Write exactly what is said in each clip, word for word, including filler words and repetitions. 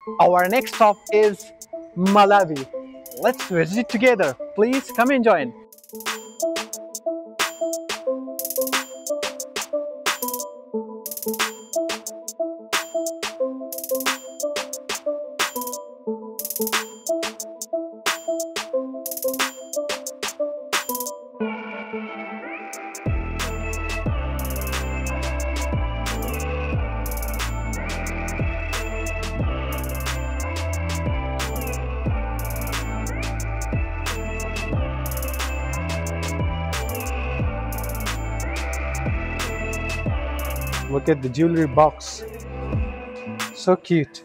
Our next stop is Malawi. Let's visit together. Please come and join. Look at the jewelry box. So cute.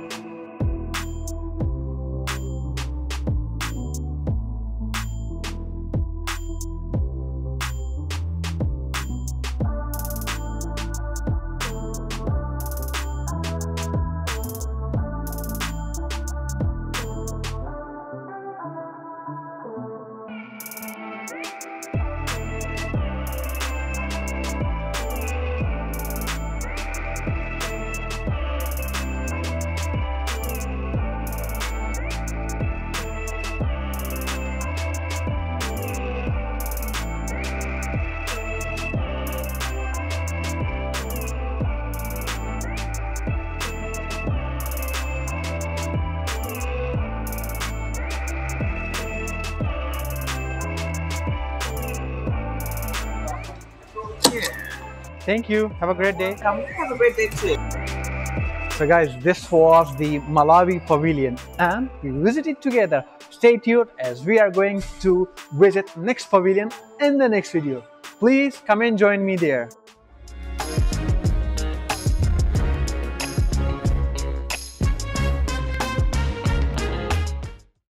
Thank you. Have a great day. Come, have a great day too. So guys, this was the Malawi Pavilion and we visited together. Stay tuned as we are going to visit next pavilion in the next video. Please come and join me there.